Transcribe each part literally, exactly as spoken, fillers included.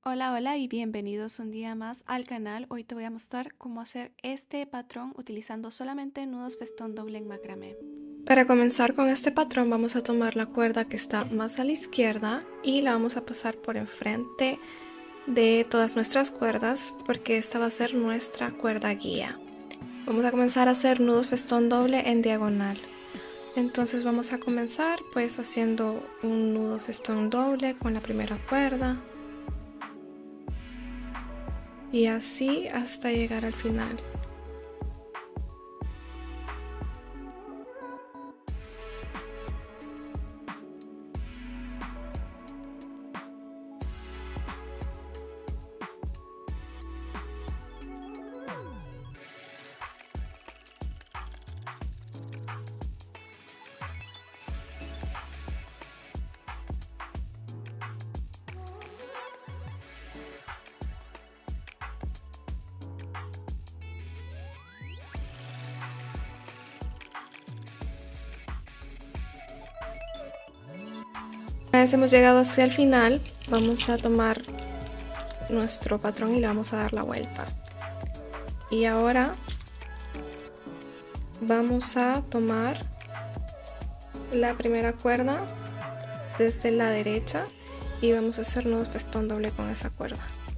Hola, hola y bienvenidos un día más al canal. Hoy te voy a mostrar cómo hacer este patrón utilizando solamente nudos festón doble en macramé. Para comenzar con este patrón vamos a tomar la cuerda que está más a la izquierda y la vamos a pasar por enfrente de todas nuestras cuerdas porque esta va a ser nuestra cuerda guía. Vamos a comenzar a hacer nudos festón doble en diagonal. Entonces vamos a comenzar pues haciendo un nudo festón doble con la primera cuerda. Y así hasta llegar al final. Una vez hemos llegado hacia el final, vamos a tomar nuestro patrón y le vamos a dar la vuelta. Y ahora vamos a tomar la primera cuerda desde la derecha y vamos a hacer nudos festón doble con esa cuerda.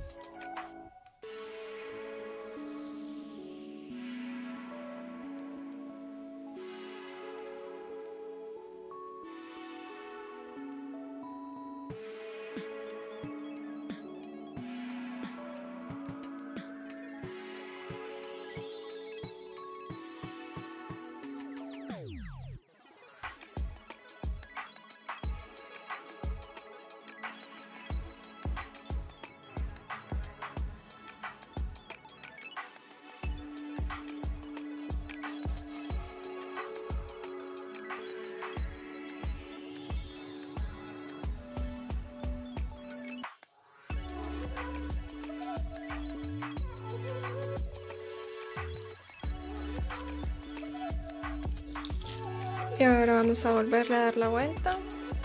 Y ahora vamos a volverle a dar la vuelta.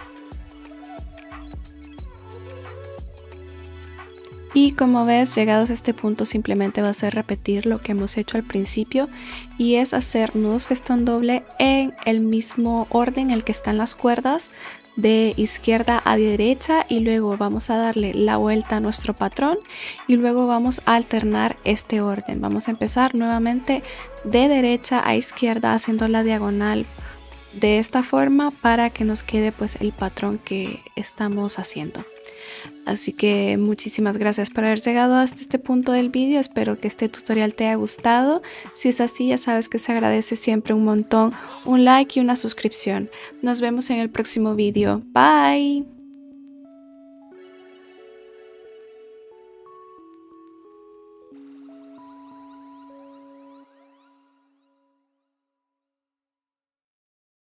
Y como ves, llegados a este punto simplemente va a ser repetir lo que hemos hecho al principio y es hacer nudos festón doble en el mismo orden en el que están las cuerdas de izquierda a derecha y luego vamos a darle la vuelta a nuestro patrón y luego vamos a alternar este orden. Vamos a empezar nuevamente de derecha a izquierda haciendo la diagonal de esta forma para que nos quede pues el patrón que estamos haciendo. Así que muchísimas gracias por haber llegado hasta este punto del vídeo. Espero que este tutorial te haya gustado. Si es así, ya sabes que se agradece siempre un montón un like y una suscripción. Nos vemos en el próximo vídeo. Bye.